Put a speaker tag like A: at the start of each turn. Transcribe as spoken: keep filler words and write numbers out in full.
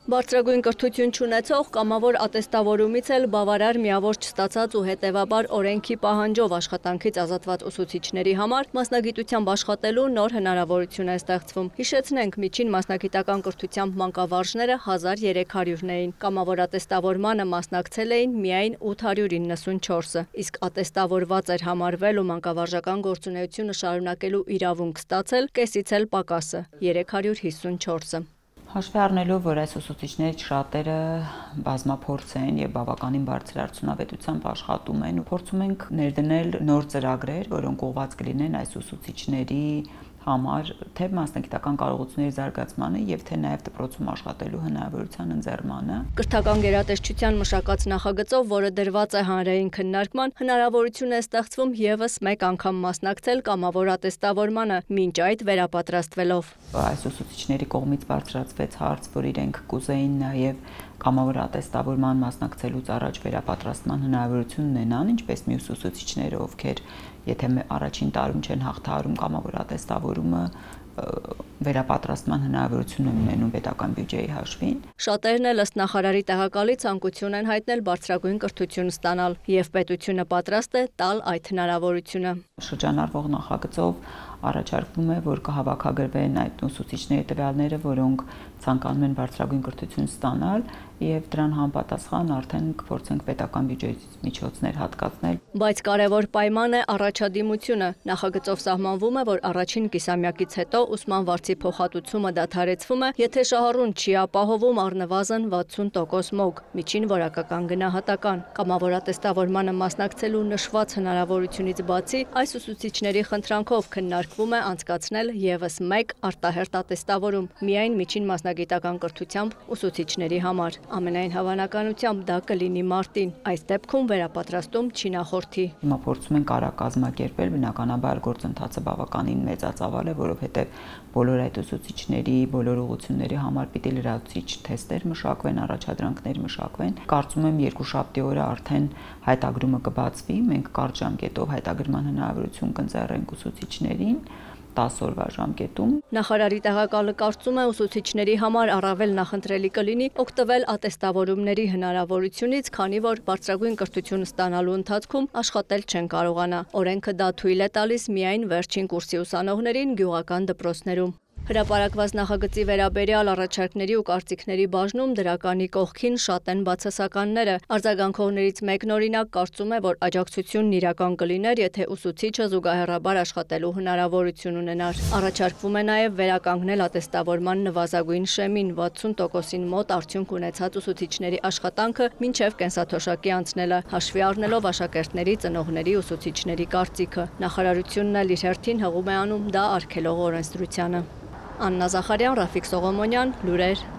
A: Բարձրագույն կրթություն չունեցող կամավոր ատեստավորումից էլ բավարար միավոր չստացած ու հետևաբար օրենքի պահանջով աշխատանքից ազատված ուսուցիչների համար մասնագիտությամբ աշխատելու նոր հնարավորություն է ստեղծվում։ Հիշեցնենք, միջին մասնագիտական կրթությամբ մանկավարժները հազար երեք հարյուրն էին, կամավոր ատեստավորմանը մասնակցել էին միայն ութ հարյուր իննսունչորսը, իսկ ատեստավորված էր համարվել ու մանկավարժական գործունեությունը շարունակելու իրավունք ստացել կեսից էլ պակասը՝ երեք հարյուր հիսունչորսը։
B: Հաշվի առնելով, որ այս ուսուցիչներից շատերը բազմափորձ են եւ բավականին բարձր արդյունավետությամբ աշխատում են, ու փորձում ենք ներդնել նոր ծրագրեր, որոնք ուղղված կլինեն այս ուսուցիչների համար թե մասնագիտական կարողությունների զարգացմանը եւ թե նաեւ դպրոցում աշխատելու հնարավորության ընձեռմանը։
A: Կրթական գերատեսչության մշակած նախագծով, որը դրված է հանրային քննարկման, հնարավորություն է ստեղծվում եւս մեկ անգամ մասնակցել կամավոր ատեստավորմանը, մինչ այդ վերապատրաստվելով։
B: Այս ուսուցիչների կողմից բարձրացվեց հարց, որ իրենք կուզեին նաեւ կամավոր ատեստավորման մասնակցելուց առաջ վերապատրաստման հնարավորություն ունենան, ինչպես մյուս ուսուցիչները, ովքեր եթե առաջին տարում չեն հաղթահարում կամավոր ատեստավորումը, վերապատրաստման հնարավորություն են ունենում պետական բյուջեի հաշվին։
A: Շատերն էլ ըստ նախարարի տեղակալի ցանկություն են հայտնել բարձրագույն կրթություն ստանալ եւ պետությունը պատրաստ է տալ այդ հնարավորությունը։
B: Շրջանառվող նախագծով առաջարկվում է, որ կհավաքագրվեն այդ ուսուցիչների տվյալները, որոնք ցանկանում են բարձրագույն կրթություն ստանալ, եւ դրան համապատասխան արդեն կփորձենք պետական բյուջեից միջոցներ հատկացնել։
A: Բայց կարևոր պայման է առաջադիմությունը։ Նախագծով սահմանվում է, որ առաջին կիսամյակից հետո ուսման վարձի փոխհատուցումը դադարեցվում է, եթե շահառուն չի ապահովում առնվազն վաթսուն տոկոս մոգ, միջին որակական գնահատական։ Կամավոր ատեստավորմանը մասնակցելու նշված հնարավորությունից բացի, այս ուսուցիչների խնդրանքով քննարկվում է անցկացնել եւս մեկ արտահերթ ատեստավորում, միայն միջին մասնագիտական կրթությամբ ուսուցիչների համար։ Ամենայն հավանականությամբ դա կլինի մարտին, այս դեպքում վերապատրաստում չի նախորդի։
B: Հիմա փորձում ենք արագ կազմակերպել, բնականաբար գործընթացը բավականին մեծածավալ է, որովհետև բոլոր այդ ուսուցիչների, բոլոր ուղղությունների համար պիտի լրացուցիչ թեստեր մշակվեն, առաջադրանքներ մշակվեն։ Կարծում եմ երկուշաբթի օրը արդեն հայտագրումը կբացվի, մենք կարճ ժամկետով հայտագրման հնարավորություն կընձեռենք ուսուցիչներին տասը օրվա ժամկետում։
A: Նախարարի տեղակալը կարծում է, ուսուցիչների համար առավել նախընտրելի կլինի օգտվել ատեստավորումների հնարավորությունից, քանի որ բարձրագույն կրթություն ստանալու ընթացքում աշխատել չեն կարողանա։ Օրենքը դա թույլ է տալիս միայն վերջին կուրսի ուսանողներին գյուղական դպրոցներում։ Հրապարակված նախագծի վերաբերյալ առաջարկների ու կարծիքների բաժնում դրականի կողքին շատ են բացասականները։ Արձագանքողներից մեկն օրինակ կարծում է, որ աջակցությունն իրական կլիներ, եթե ուսուցիչը զուգահեռաբար աշխատելու հնարավորություն ունենար։ Առաջարկվում է նաև վերականգնել ատեստավորման նվազագույն շեմին վաթսուն տոկոսին մոտ արդյունք ունեցած ուսուցիչների աշխատանքը մինչև կենսաթոշակի անցնելը, հաշվի առնելով աշակերտների, ծնողների, ուսուցիչների կարծիքը։ Նախարարությունն էլ իր հերթին հղում է անում դա արգելող օրենսդրությանը։ Աննա Զախարյան, Ռաֆիկ Սողոմոնյան, լուրեր։